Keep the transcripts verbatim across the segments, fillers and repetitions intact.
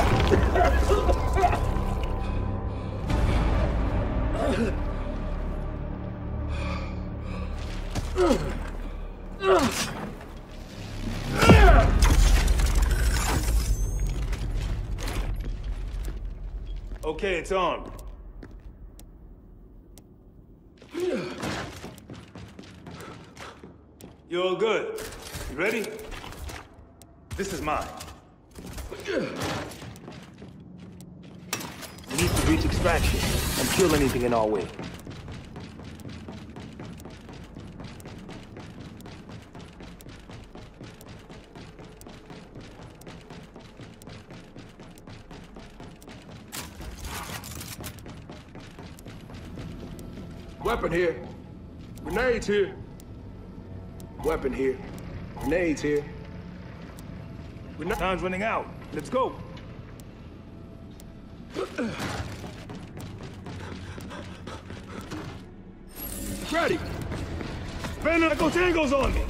Okay, it's on. You all good? You ready? This is mine. We need to reach extraction and kill anything in our way. Weapon here. Grenades here. Weapon here. Grenades here. Time's running out. Let's go. Ready. Panaco Tango's on me.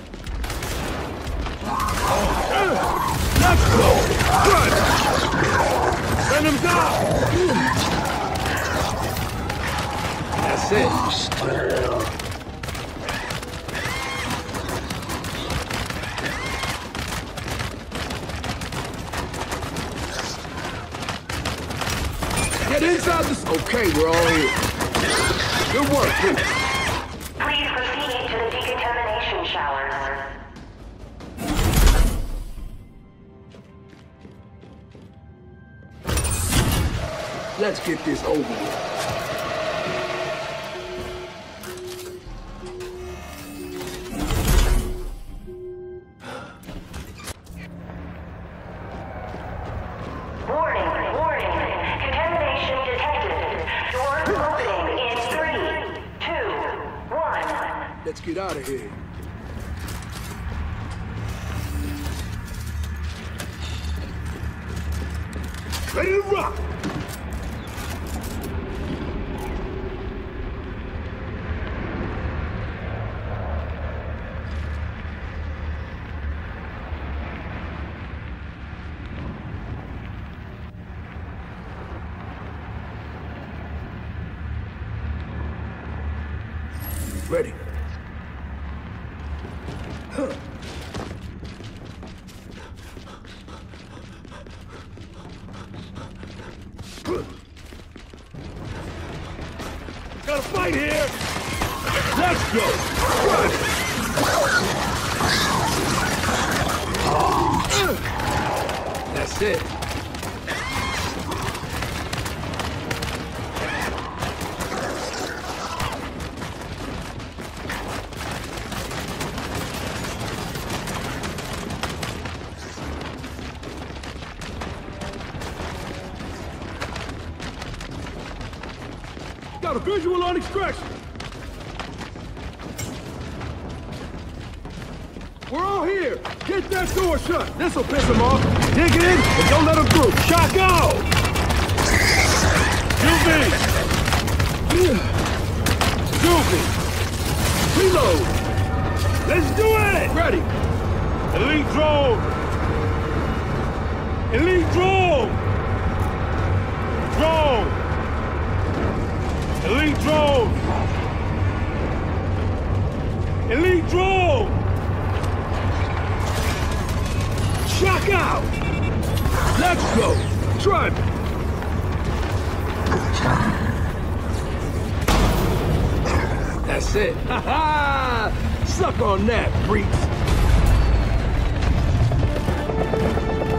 Let's go. Good. Venom's down. That's it. Get inside this. Okay, we're all here. Good work, please. Please proceed to the decontamination showers. Let's get this over with. Let's get out of here. Ready to rock! Ready. Huh. Got a fight here! Let's go! That's it. Got a visual on extraction. We're all here. Get that door shut. This'll piss them off. Dig in and don't let them through. Shot go! Juvi! Juvi! Reload! Let's do it! Ready! Elite drone! Elite drone! Drone! Elite drone! Elite drone! Shock out! Let's go! Drive it! That's it! Ha ha! Suck on that, freaks!